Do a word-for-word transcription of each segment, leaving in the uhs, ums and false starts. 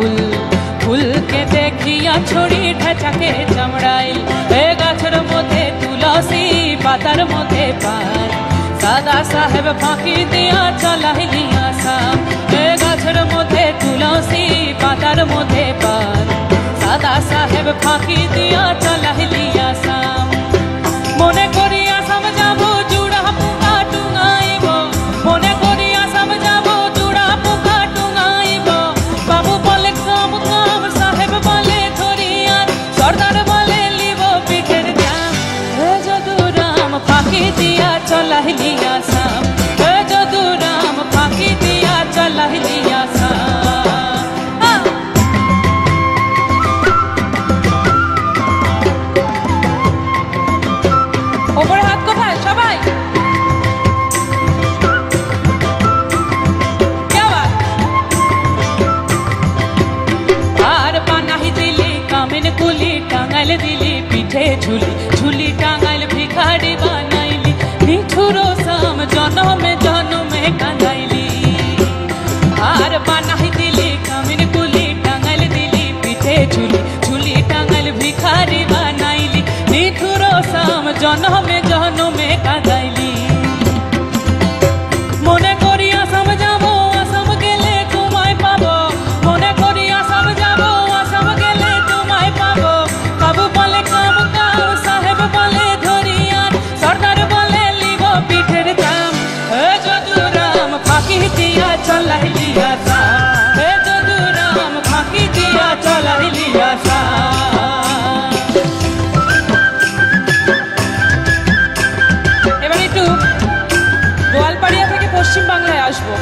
फूल फूल के देखिया छोड़ी ढेचाके चमड़ाई ए गाछर मध्य तुलसी पातार मध्य पान सादा साहेब फाँकी दिया चलाइली आसाम ए गाछर मध्य तुलसी पातार मध्य पान सादा साहेब फाँकी दिया चलाइली आसाम मने करी आसाम जाबो जुड़ा पुका टुंगाइब मने करी आसाम जाबो जुड़ा पुका टुंगाइब बाबू बोले काम काम साहेब बोले धरियान सरदार बोले लिब पिठेर दाम ए जदुराम फाँकी दिया चलाइली आसाम ए जदुराम फाँकी दिया चलाइली आसाम ওপরে হাত কোথায় সবাই আর পানাহি দিলি কামিন কুলি টাঙ্গাইল দিলি পিঠে ঝুলি ঝুলি টাঙ্গাইল ভিখারি বানাইলি নিঠুর সাম জনমে জনমে কাঁদাইলি আর পানাহি দিলি কামিন কুলি টাঙ্গাইল দিলি পিঠে ঝুলি ঝুলি টাঙ্গাইল ভিখারি বানাইলি নিঠুর সাম জনমে জনমে কাঁদাইলি মনে করি আসাম যাব আসাম গেলে তোমায় পাবো মনে করি আসাম যাব আসাম গেলে তোমায় পাবো বাবু বলে কাম কাম সাহেব বলে ধরিয়ান সরদার বলে লিব পিঠের দাম এ যদুরাম ফাঁকি দিয়া চলাইলি আসাম এ যদুরাম ফাঁকি দিয়া চলাইলি আসাম গোয়ালপাড়িয়া থেকে পশ্চিম বাংলায় আসবো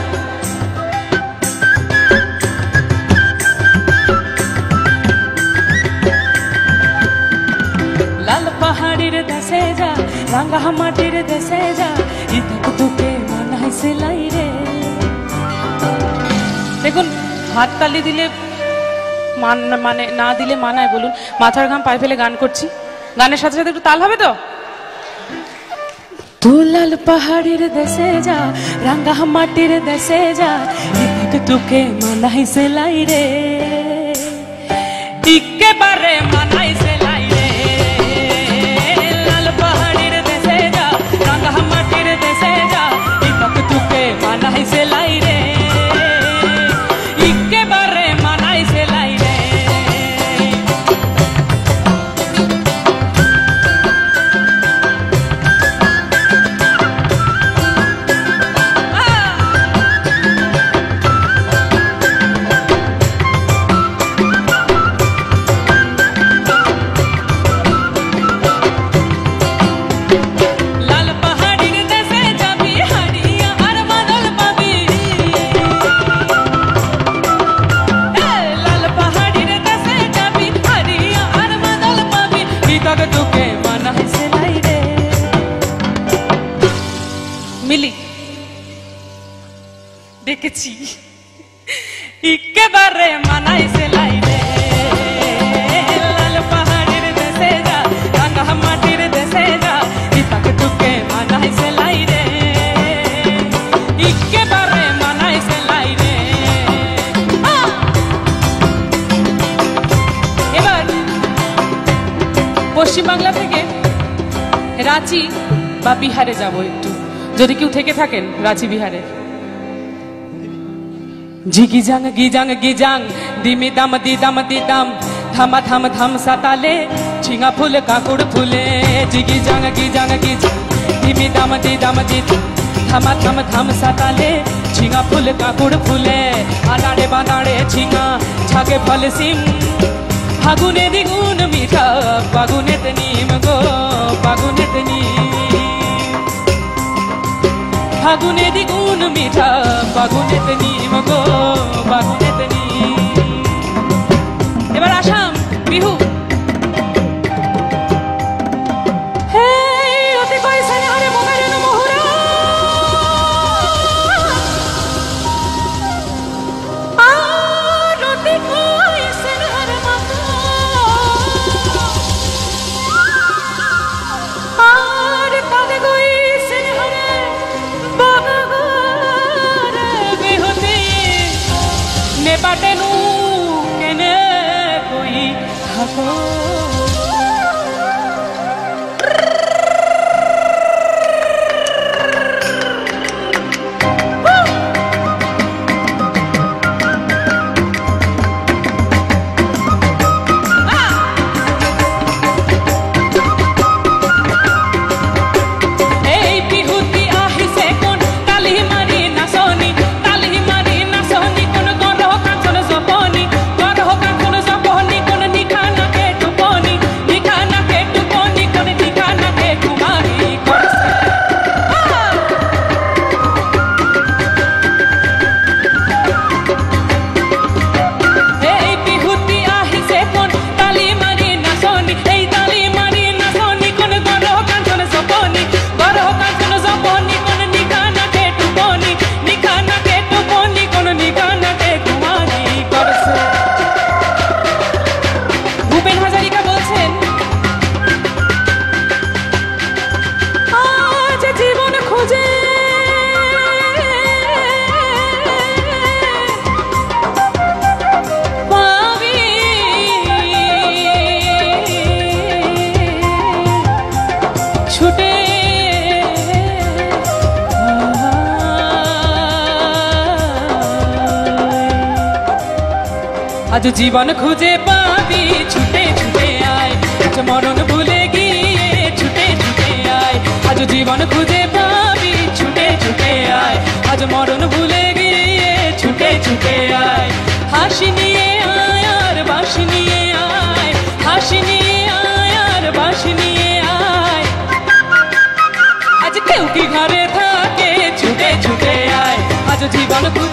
লাল পাহাড়ির দেশে যা রাঙ্গা মাটির দেশে যা ইতক তোকে মানাই সেলাই রে দেখুন হাততালি দিলে মান মানে না দিলে মানায় বলুন মাথার ঘাম পায়ে ফেলে গান করছি গানের সাথে সাথে একটু তাল হবে তো तू लाल पहाड़ीर देशे जा रंगा माटीर देशे जा इतक तुके मनाई से लाई रे इक्के बारे मनाई से लाई रे लाल पहाड़ीर देशे जा रंगा माटीर देशे जा इतक तुके मनाई से लाई रे इक्के बारे मनाई से लाई रे मिली দেখেছি ইকে বারে মানাই সে লাই রে লাল পাহাড়ের দেশে যা রাঙ্গা মাটির দেশে যা ইতক তুকে মানাই সে লাই রে ইকে বারে মানাই সে লাই রে এবার পশ্চিম বাংলা থেকে রাঁচি বা বিহারে যাব একটু যদি কেউ থেকে থাকেন রাঁচি বিহারে জিগিজাং গিজাং গিজাং দিমি দাম দি দাম দি দাম থামা থাম থাম সাতালে ঝিঙা ফুল কাকুড় ফুলে জিগিজাং গিজাং গিজাং দিমি দাম দি দাম দি থামা থাম থাম সাতালে ঝিঙা ফুল কাকুড় ফুলে আনাড়ে বানাড়ে ঝিঙা ছাগে ফল সিম ফাগুনে দ্বিগুণ মিঠা ফাগুনেত নিম গো ফাগুনেত নিম ফাগুনে দ্বিগুণ মিঠা ফাগুনেত নিম গো ফাগুনেত নিম এবার আসাম বিহু আজ জীবন খুঁজে পাবি ছুটে ছুটে আয়, আজ মরণ ভুলে গিয়ে ছুটে ছুটে আয়। আজ জীবন খুঁজে পাবি ছুটে ছুটে আয়, আজ মরণ ভুলে গিয়ে ছুটে ছুটে আয়। হাসি নিয়ে আয় আর বাঁশি নিয়ে আয়, হাসি নিয়ে আয় আর বাঁশি নিয়ে আয়। আজ কেউ কি ঘরে থাকে ছুটে ছুটে আয়, আজ জীবন